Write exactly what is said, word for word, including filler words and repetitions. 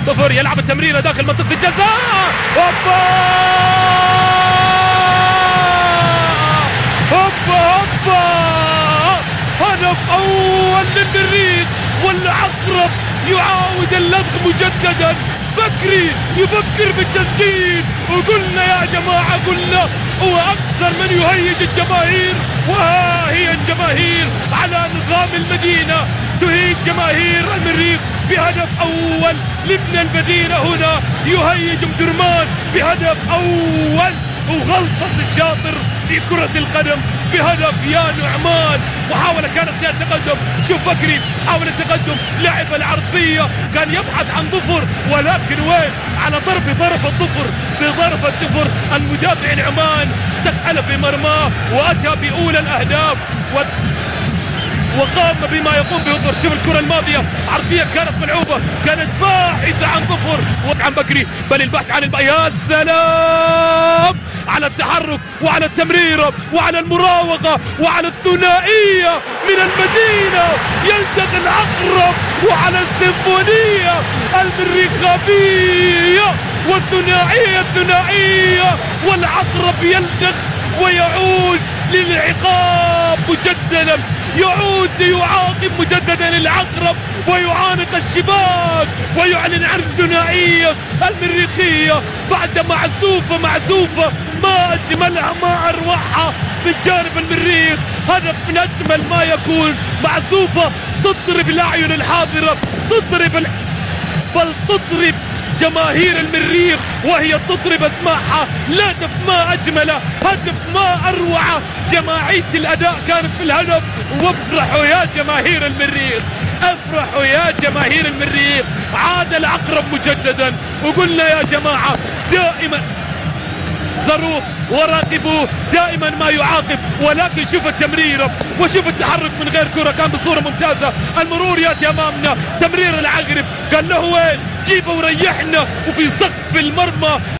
ظفر يلعب التمريره داخل منطقه الجزاء. هوبا هوبا هوبا هدف اول للمريخ، والعقرب يعاود اللدغ مجددا. بكري يفكر بالتسجيل، وقلنا يا جماعه قلنا هو اكثر من يهيج الجماهير، وها هي الجماهير على نظام المدينه تهيج جماهير المريخ بهدف اول لابن المدينه. هنا يهيج مدرمان بهدف اول، وغلطه الشاطر في كره القدم بهدف يا نعمان. محاولة كانت للتقدم، شوف بكري حاول التقدم، لعب العرضية، كان يبحث عن ظفر، ولكن وين؟ على ضرب بطرف الظفر بطرف الظفر المدافع نعمان دخل في مرماه واتى باولى الاهداف و... وقام بما يقوم به ظفر. شوف الكرة الماضية عرضية كانت ملعوبة، كانت باحثة عن ظفر وعن بكري، بل البحث عن الب... يا سلام على التحرك وعلى التمريرة وعلى المراوغة وعلى الثنائية من المدينة. يلتقي العقرب وعلى السيمفونية المريخابية والثنائية الثنائية، والعقرب يلدغ ويعود للعقاب مجددا، يعود ليعاقب مجددا العقرب ويعانق الشباك ويعلن عن الثنائية المريخية بعد معزوفة معزوفة ما أجملها ما أروعها من جانب المريخ. هدف من أجمل ما يكون، معزوفة تضرب الأعين الحاضرة، تضرب ال... بل تضرب جماهير المريخ وهي تطرب اسماعها. هدف ما اجمله، هدف ما اروعه، جماعيه الاداء كانت في الهدف. وافرحوا يا جماهير المريخ، افرحوا يا جماهير المريخ، عاد العقرب مجددا. وقلنا يا جماعه دائما ذروه وراقبوه، دائما ما يعاقب، ولكن شوف التمريره وشوف التحرك من غير كره، كان بصوره ممتازه. المرور ياتي امامنا، تمرير العقرب قال له وين؟ جيبه وريحنا، وفي سقف المرمى